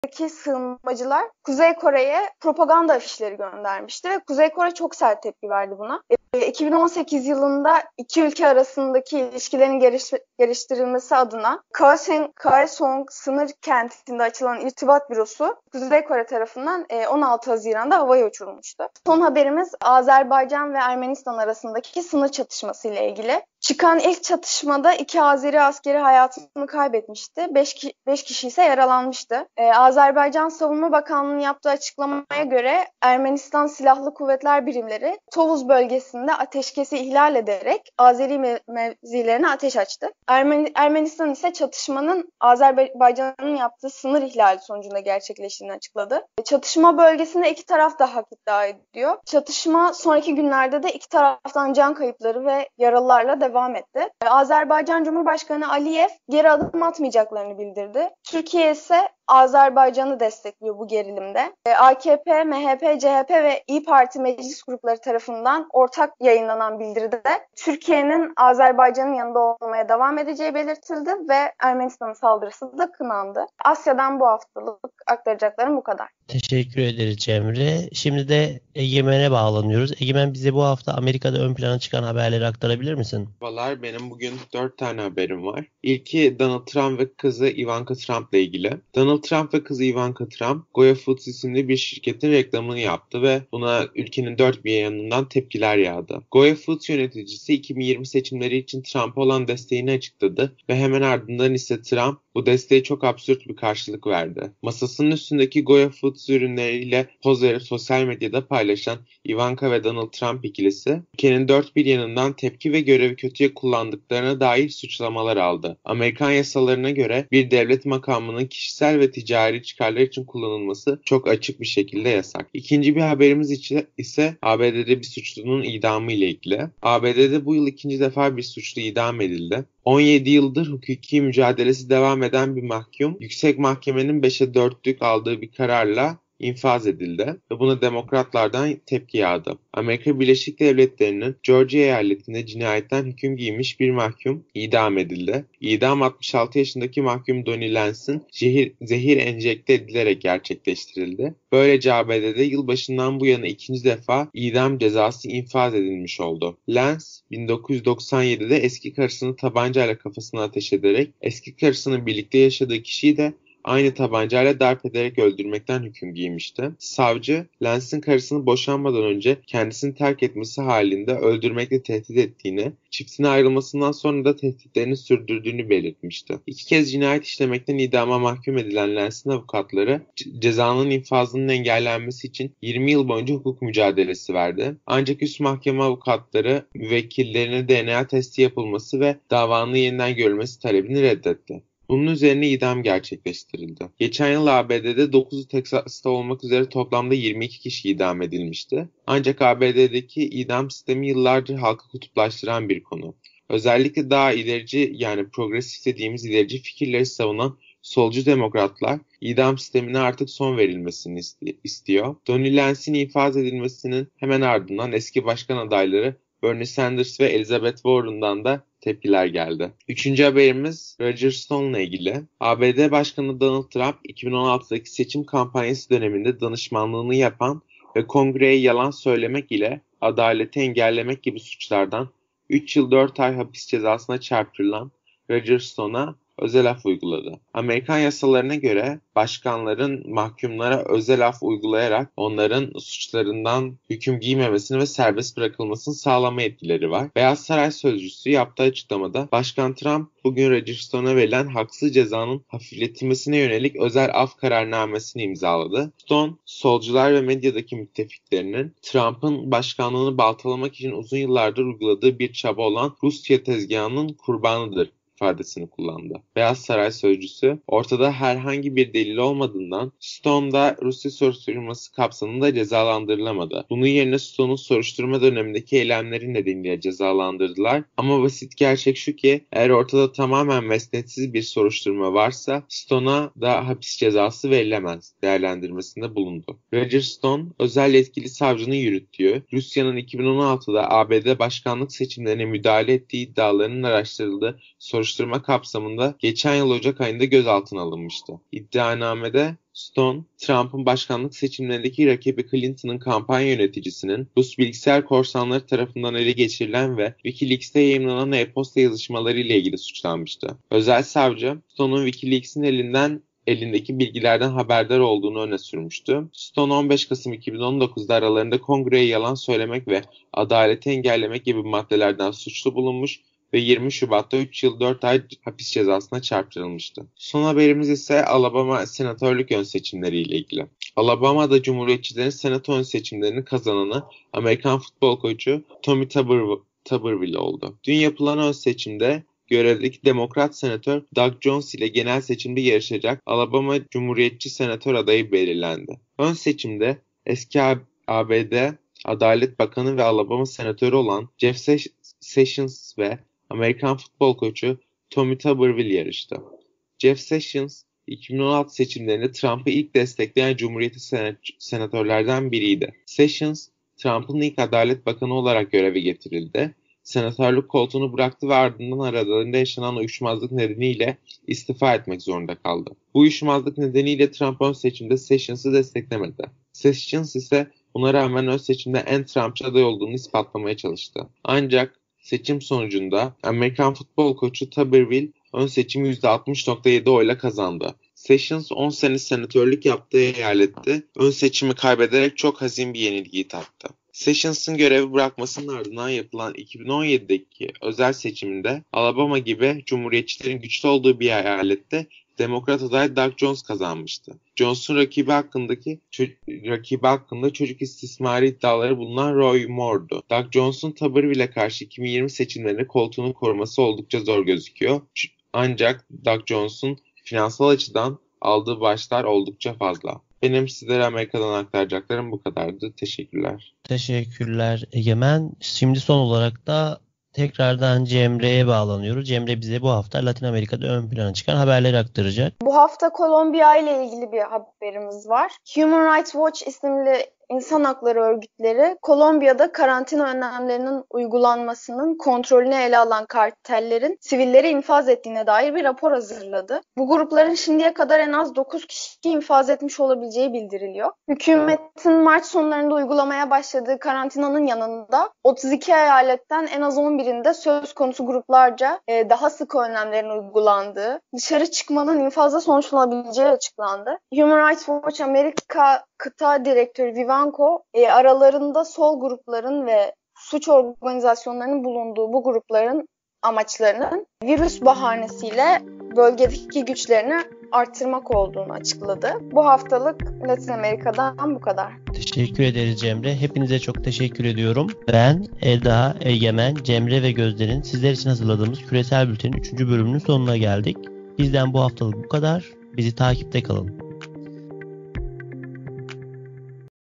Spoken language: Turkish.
sığınmacılar Kuzey Kore'ye propaganda afişleri göndermişti ve Kuzey Kore çok sert tepki verdi buna. 2018 yılında iki ülke arasındaki ilişkilerin geliştirilmesi adına Kaesong sınır kentinde açılan irtibat bürosu Kuzey Kore tarafından 16 Haziran'da havaya uçurulmuştu. Son haberimiz Azerbaycan ve Ermenistan arasındaki sınır çatışması ile ilgili. Çıkan ilk çatışmada 2 Azeri askeri hayatını kaybetmişti. 5 kişi ise yaralanmıştı. Azerbaycan Savunma Bakanlığı'nın yaptığı açıklamaya göre Ermenistan Silahlı Kuvvetler birimleri Tovuz bölgesinde ateşkesi ihlal ederek Azeri mevzilerine ateş açtı. Ermenistan ise çatışmanın Azerbaycan'ın yaptığı sınır ihlali sonucunda gerçekleştiğini açıkladı. Çatışma bölgesinde iki taraf da hak iddia ediyor. Çatışma sonraki günlerde de iki taraftan can kayıpları ve yaralılarla devam etti. Azerbaycan Cumhurbaşkanı Aliyev geri adım atmayacaklarını bildirdi. Türkiye ise Azerbaycan'ı destekliyor bu gerilimde. AKP, MHP, CHP ve İYİ Parti meclis grupları tarafından ortak yayınlanan bildiride Türkiye'nin Azerbaycan'ın yanında olmaya devam edeceği belirtildi ve Ermenistan'ın saldırısı da kınandı. Asya'dan bu haftalık aktaracaklarım bu kadar. Teşekkür ederiz Cemre. Şimdi de Egemen'e bağlanıyoruz. Egemen, bize bu hafta Amerika'da ön plana çıkan haberleri aktarabilir misin? Merhabalar, benim bugün 4 tane haberim var. İlki Donald Trump ve kızı Ivanka Trump ile ilgili. Donald Trump ve kızı Ivanka Trump, Goya Foods isimli bir şirketin reklamını yaptı ve buna ülkenin dört bir yanından tepkiler yağdı. Goya Foods yöneticisi 2020 seçimleri için Trump'a olan desteğini açıkladı ve hemen ardından ise Trump bu desteğe çok absürt bir karşılık verdi. Masasının üstündeki Goya Foods ürünleriyle pozları sosyal medyada paylaşan Ivanka ve Donald Trump ikilisi, ülkenin dört bir yanından tepki ve görevi kötüye kullandıklarına dair suçlamalar aldı. Amerikan yasalarına göre bir devlet makamının kişisel ve ticari çıkarlar için kullanılması çok açık bir şekilde yasak. İkinci bir haberimiz ise ABD'de bir suçlunun idamı ile ilgili. ABD'de bu yıl ikinci defa bir suçlu idam edildi. 17 yıldır hukuki mücadelesi devam eden bir mahkum, yüksek mahkemenin 5'e 4'lük aldığı bir kararla infaz edildi ve buna demokratlardan tepki yağdı. Amerika Birleşik Devletleri'nin Georgia eyaletinde cinayetten hüküm giymiş bir mahkum idam edildi. İdam 66 yaşındaki mahkum Donnie Lance'ın zehir enjekte edilerek gerçekleştirildi. Böylece ABD'de yılbaşından bu yana ikinci defa idam cezası infaz edilmiş oldu. Lance 1997'de eski karısını tabancayla kafasına ateş ederek eski karısının birlikte yaşadığı kişiyi de aynı tabancayla darp ederek öldürmekten hüküm giymişti. Savcı, Lance'ın karısını boşanmadan önce kendisini terk etmesi halinde öldürmekle tehdit ettiğini, çiftine ayrılmasından sonra da tehditlerini sürdürdüğünü belirtmişti. İki kez cinayet işlemekten idama mahkum edilen Lance'ın avukatları, cezanın infazının engellenmesi için 20 yıl boyunca hukuk mücadelesi verdi. Ancak üst mahkeme avukatları vekillerine DNA testi yapılması ve davanın yeniden görülmesi talebini reddetti. Bunun üzerine idam gerçekleştirildi. Geçen yıl ABD'de 9'u Teksas'ta olmak üzere toplamda 22 kişi idam edilmişti. Ancak ABD'deki idam sistemi yıllardır halkı kutuplaştıran bir konu. Özellikle daha ilerici, yani progresif dediğimiz ilerici fikirleri savunan solcu demokratlar idam sistemine artık son verilmesini istiyor. Donnie Lance'in infaz edilmesinin hemen ardından eski başkan adayları Bernie Sanders ve Elizabeth Warren'dan da tepkiler geldi. Üçüncü haberimiz Roger Stone'la ilgili. ABD Başkanı Donald Trump 2016'daki seçim kampanyası döneminde danışmanlığını yapan ve kongreye yalan söylemek ile adaleti engellemek gibi suçlardan 3 yıl 4 ay hapis cezasına çarptırılan Roger Stone'a özel af uyguladı. Amerikan yasalarına göre başkanların mahkumlara özel af uygulayarak onların suçlarından hüküm giymemesini ve serbest bırakılmasını sağlama yetkileri var. Beyaz Saray sözcüsü yaptığı açıklamada Başkan Trump bugün Roger Stone'a verilen haksız cezanın hafifletilmesine yönelik özel af kararnamesini imzaladı. Stone, solcular ve medyadaki müttefiklerinin Trump'ın başkanlığını baltalamak için uzun yıllardır uyguladığı bir çaba olan Rusya tezgahının kurbanıdır ifadesini kullandı. Beyaz Saray sözcüsü, ortada herhangi bir delil olmadığından Stone da Rusya soruşturması kapsamında cezalandırılamadı. Bunun yerine Stone'un soruşturma dönemindeki eylemleri nedeniyle cezalandırdılar. Ama basit gerçek şu ki eğer ortada tamamen mesnetsiz bir soruşturma varsa Stone'a da hapis cezası verilemez değerlendirmesinde bulundu. Roger Stone, özel yetkili savcının yürüttüğü Rusya'nın 2016'da ABD başkanlık seçimlerine müdahale ettiği iddialarının araştırıldığı soruşturma kapsamında geçen yıl Ocak ayında gözaltına alınmıştı. İddianamede Stone, Trump'ın başkanlık seçimlerindeki rakibi Clinton'ın kampanya yöneticisinin Rus bilgisayar korsanları tarafından ele geçirilen ve WikiLeaks'te yayımlanan e-posta yazışmaları ile ilgili suçlanmıştı. Özel savcı, Stone'un WikiLeaks'in elindeki bilgilerden haberdar olduğunu öne sürmüştü. Stone 15 Kasım 2019'da aralarında kongreye yalan söylemek ve adaleti engellemek gibi maddelerden suçlu bulunmuş ve 20 Şubat'ta 3 yıl 4 ay hapis cezasına çarptırılmıştı. Son haberimiz ise Alabama senatörlük ön seçimleriyle ilgili. Alabama'da Cumhuriyetçilerin senato ön seçimlerini kazananı Amerikan futbol koçu Tommy Tuberville oldu. Dün yapılan ön seçimde görevdeki Demokrat Senatör Doug Jones ile genel seçimde yarışacak Alabama Cumhuriyetçi Senatör adayı belirlendi. Ön seçimde eski ABD Adalet Bakanı ve Alabama Senatörü olan Jeff Sessions ve Amerikan futbol koçu Tommy Tuberville yarıştı. Jeff Sessions, 2016 seçimlerinde Trump'ı ilk destekleyen Cumhuriyetçi senatörlerden biriydi. Sessions, Trump'ın ilk Adalet Bakanı olarak göreve getirildi. Senatörlük koltuğunu bıraktı ve ardından aralarında yaşanan uyuşmazlık nedeniyle istifa etmek zorunda kaldı. Bu uyuşmazlık nedeniyle Trump ön seçimde Sessions'ı desteklemedi. Sessions ise buna rağmen ön seçimde en Trumpçı aday olduğunu ispatlamaya çalıştı. Ancak seçim sonucunda Amerikan futbol koçu Tuberville ön seçimi %60.7 oyla kazandı. Sessions 10 sene senatörlük yaptığı eyalette ön seçimi kaybederek çok hazin bir yenilgiyi tattı. Sessions'ın görevi bırakmasının ardından yapılan 2017'deki özel seçiminde Alabama gibi Cumhuriyetçilerin güçlü olduğu bir eyalette Demokrat aday Doug Jones kazanmıştı. Jones'un rakibi hakkında çocuk istismarı iddiaları bulunan Roy Moore'du. Doug Jones'un Tuberville'e karşı 2020 seçimlerinde koltuğunu koruması oldukça zor gözüküyor. Ancak Doug Jones'un finansal açıdan aldığı başlar oldukça fazla. Benim sizlere Amerika'dan aktaracaklarım bu kadardı. Teşekkürler. Teşekkürler Egemen. Şimdi son olarak da tekrardan Cemre'ye bağlanıyoruz. Cemre bize bu hafta Latin Amerika'da ön plana çıkan haberleri aktaracak. Bu hafta Kolombiya ile ilgili bir haberimiz var. Human Rights Watch isimli İnsan hakları örgütleri Kolombiya'da karantina önlemlerinin uygulanmasının kontrolünü ele alan kartellerin sivilleri infaz ettiğine dair bir rapor hazırladı. Bu grupların şimdiye kadar en az 9 kişi infaz etmiş olabileceği bildiriliyor. Hükümetin Mart sonlarında uygulamaya başladığı karantinanın yanında 32 eyaletten en az 11'inde söz konusu gruplarca daha sık önlemlerin uygulandığı, dışarı çıkmanın infazla sonuçlanabileceği açıklandı. Human Rights Watch Amerika Kıta Direktörü Vivanco, aralarında sol grupların ve suç organizasyonlarının bulunduğu bu grupların amaçlarının virüs bahanesiyle bölgedeki güçlerini arttırmak olduğunu açıkladı. Bu haftalık Latin Amerika'dan bu kadar. Teşekkür ederiz Cemre. Hepinize çok teşekkür ediyorum. Ben, Eda, Egemen, Cemre ve Gözde'nin sizler için hazırladığımız Küresel Bülten'in 3. bölümünün sonuna geldik. Bizden bu haftalık bu kadar. Bizi takipte kalın.